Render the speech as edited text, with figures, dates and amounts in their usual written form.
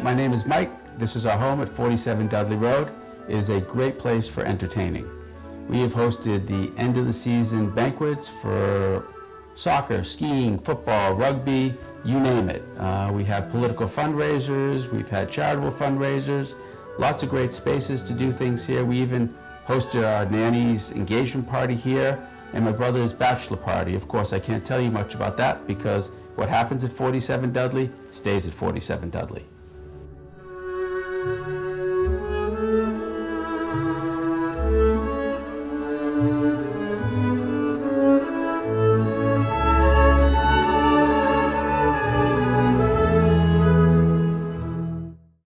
my name is Mike. This is our home at 47 Dudley Road. It is a great place for entertaining. We have hosted the end of the season banquets for soccer, skiing, football, rugby, you name it. We have political fundraisers, we've had charitable fundraisers, lots of great spaces to do things here. We even hosted our nanny's engagement party here and my brother's bachelor party. Of course, I can't tell you much about that because what happens at 47 Dudley stays at 47 Dudley.